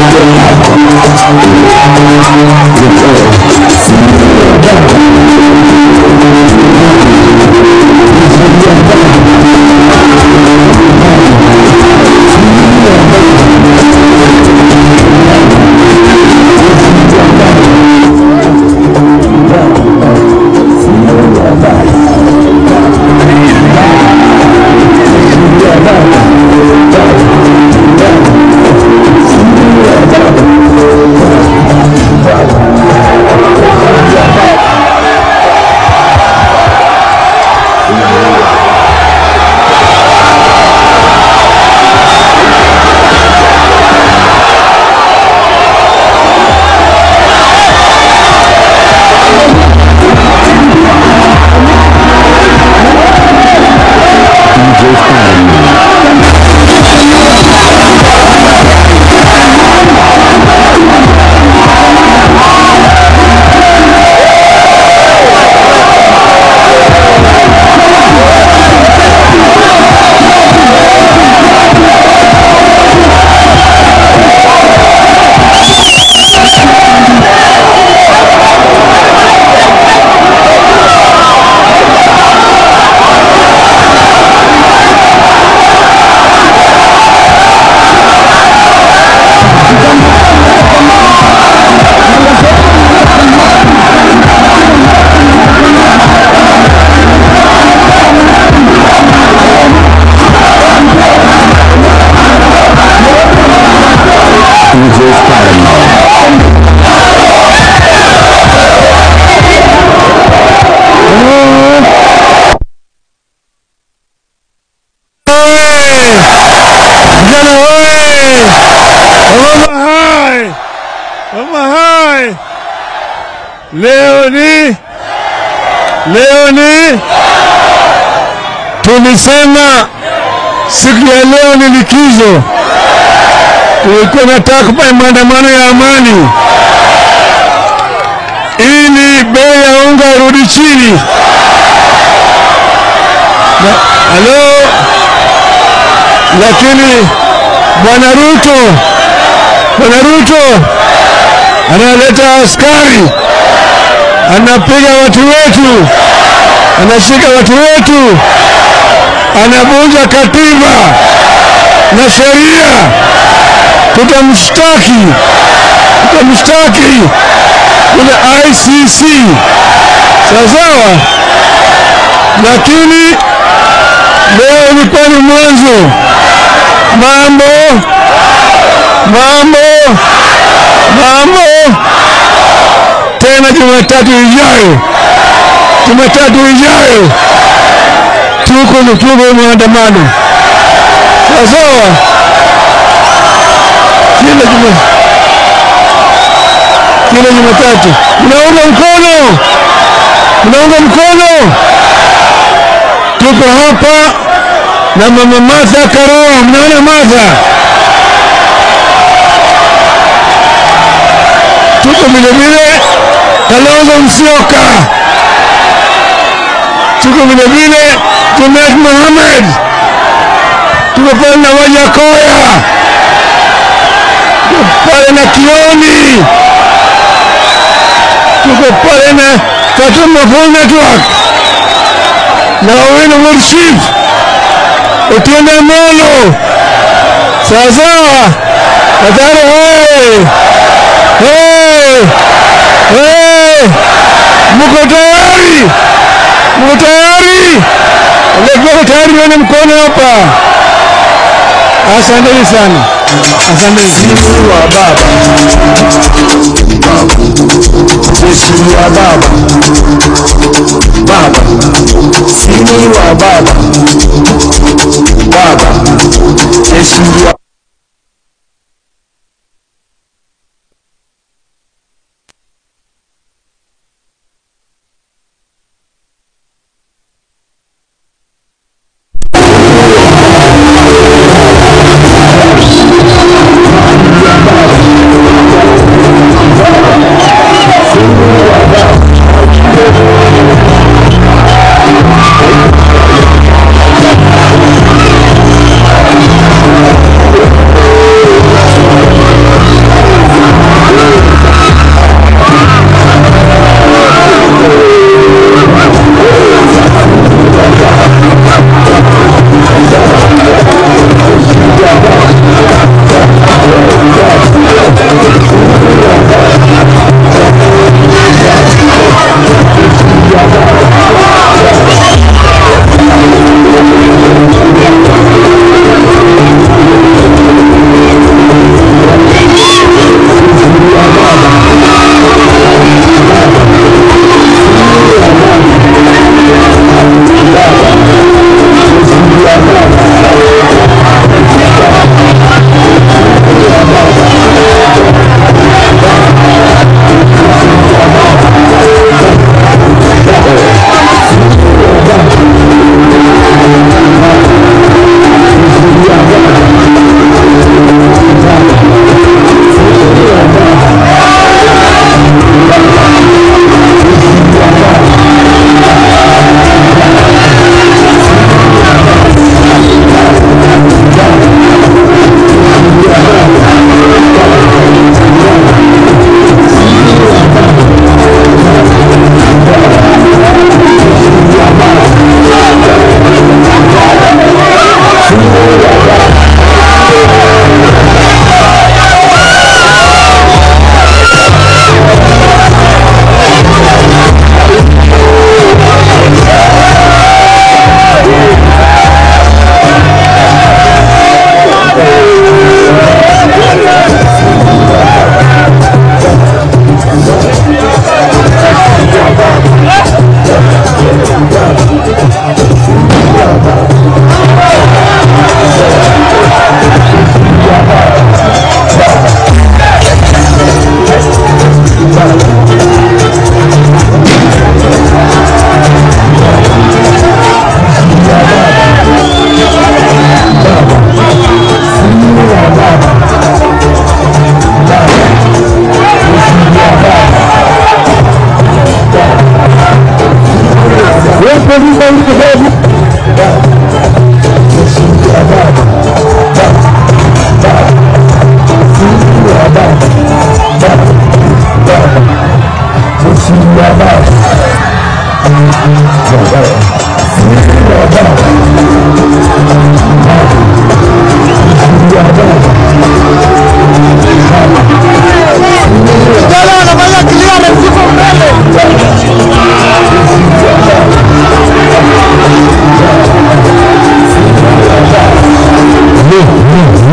Leo tulisema siku ya leo ni likizo. Tulikuwa nataka kufanya maandamano ya amani ili bei ya unga irudi chini. Lakini Bwana Ruto analeta askari, anapiga watu wetu, anashika watu wetu, anavunja katiba na sheria. Tutamshtaki kule ICC, sawa. Lakini leo ilikuwa ni mwanzo. Mambo tena Jumatatu ijayo tuko maandamano, sawa. Kila Jumatatu mnaunga mkono. Tuko hapa na Mama Martha Karua. Mnaona Martha? Tuko vile Kalonzo Musyoka. Tuko vile Junet Mohamed. Tuko pale na Wajakoya. Tuko pale na Kioni. Tuko pale na Fatuma Full Network na Owino Worship Otiende Molo, sawa. Katare mko tayari? Leo tayari na mkono hapa. Asanteni sana. Asanteni. Sini wa baba. Jeshi wa baba. Sini wa baba. Jeshi wa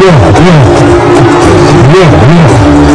Yeah.